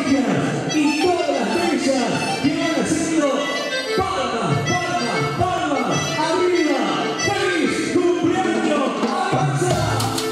familias y todas las bellas que van haciendo palmas, palmas, palmas, arriba. ¡Feliz cumpleaños! ¡Avanza!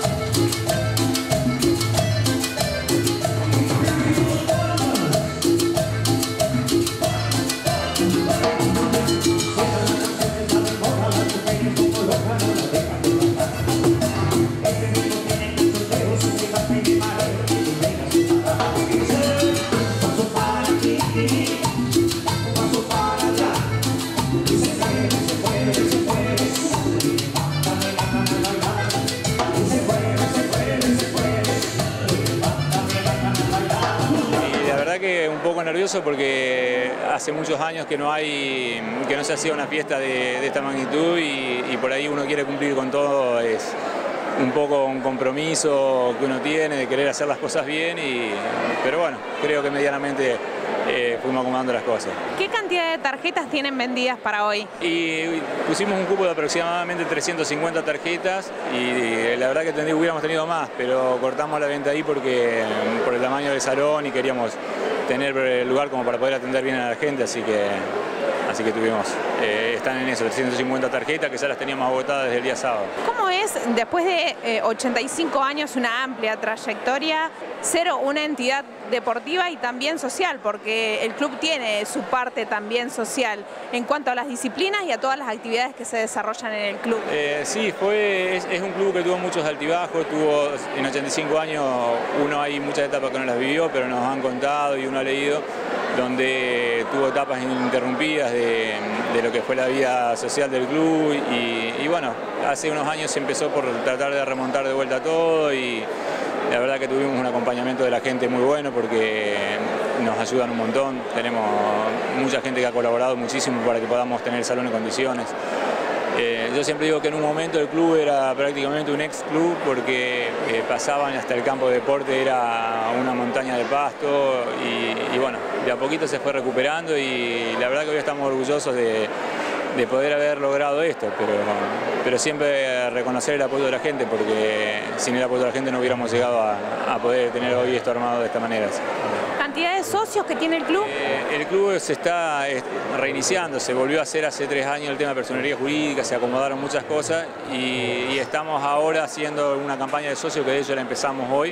Que un poco nervioso porque hace muchos años que no se hacía una fiesta de esta magnitud y por ahí uno quiere cumplir con todo, es un poco un compromiso que uno tiene de querer hacer las cosas bien, pero bueno, creo que medianamente fuimos acomodando las cosas. ¿Qué cantidad de tarjetas tienen vendidas para hoy? Y pusimos un cupo de aproximadamente 350 tarjetas y la verdad que hubiéramos tenido más, pero cortamos la venta ahí por el tamaño del salón y queríamos tener el lugar como para poder atender bien a la gente, así que tuvimos, están en eso, 350 tarjetas que ya las teníamos agotadas desde el día sábado. ¿Cómo es, después de 85 años, una amplia trayectoria, ser una entidad deportiva y también social? Porque el club tiene su parte también social en cuanto a las disciplinas y a todas las actividades que se desarrollan en el club. Sí, es un club que tuvo muchos altibajos, en 85 años, hay muchas etapas que no las vivió, pero nos han contado y uno ha leído, donde tuvo etapas ininterrumpidas de lo que fue la vida social del club y bueno, hace unos años se empezó por tratar de remontar de vuelta todo y la verdad que tuvimos un acompañamiento de la gente muy bueno porque nos ayudan un montón, tenemos mucha gente que ha colaborado muchísimo para que podamos tener el salón en condiciones. Yo siempre digo que en un momento el club era prácticamente un ex club porque pasaban hasta el campo de deporte, era una montaña de pasto y bueno, de a poquito se fue recuperando y la verdad que hoy estamos orgullosos de poder haber logrado esto, pero siempre reconocer el apoyo de la gente porque sin el apoyo de la gente no hubiéramos llegado a poder tener hoy esto armado de esta manera. ¿Cantidad de socios que tiene el club? El club se está reiniciando, se volvió a hacer hace 3 años el tema de personería jurídica, se acomodaron muchas cosas y estamos ahora haciendo una campaña de socios que de hecho la empezamos hoy.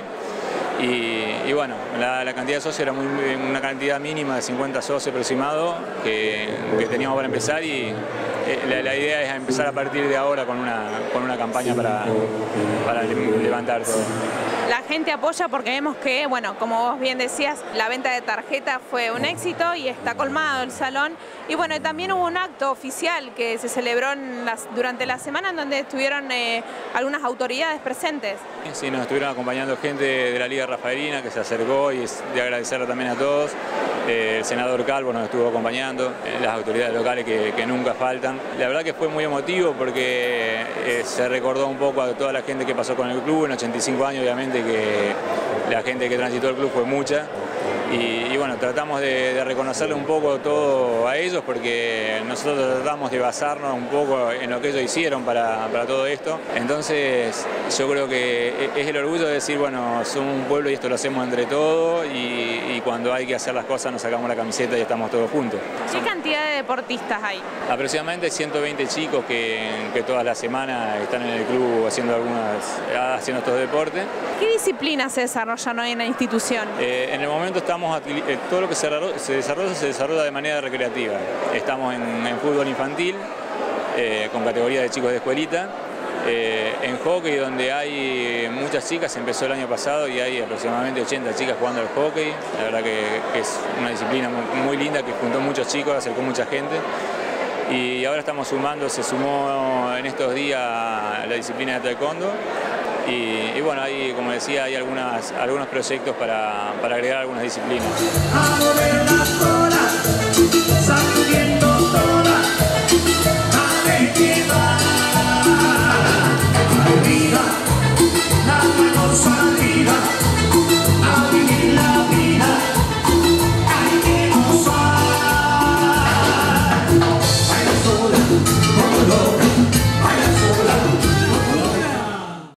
Y bueno, la cantidad de socios era una cantidad mínima de 50 socios aproximados que teníamos para empezar y la idea es empezar a partir de ahora con una campaña para levantar todo. La gente apoya porque vemos que, bueno, como vos bien decías, la venta de tarjetas fue un éxito y está colmado el salón. Y bueno, también hubo un acto oficial que se celebró durante la semana en donde estuvieron algunas autoridades presentes. Sí, nos estuvieron acompañando gente de la Liga Rafaelina que se acercó y es de agradecerlo también a todos. El senador Calvo nos estuvo acompañando, las autoridades locales que nunca faltan. La verdad que fue muy emotivo porque se recordó un poco a toda la gente que pasó con el club en 85 años, obviamente que la gente que transitó el club fue mucha y bueno, tratamos de reconocerle un poco todo a ellos porque nosotros tratamos de basarnos un poco en lo que ellos hicieron para todo esto. Entonces yo creo que es el orgullo de decir, bueno, somos un pueblo y esto lo hacemos entre todos y cuando hay que hacer las cosas nos sacamos la camiseta y estamos todos juntos. ¿Qué cantidad de deportistas hay? Aproximadamente 120 chicos que todas las semanas están en el club haciendo estos deportes. ¿Qué disciplinas se desarrollan hoy en la institución? En el momento todo lo que se desarrolla de manera recreativa. Estamos en fútbol infantil, con categoría de chicos de escuelita, en hockey donde hay muchas chicas, empezó el año pasado y hay aproximadamente 80 chicas jugando al hockey. La verdad que es una disciplina muy linda que juntó muchos chicos, acercó mucha gente. Y ahora se sumó en estos días la disciplina de taekwondo. Y bueno, ahí, como decía, hay algunos proyectos para agregar algunas disciplinas.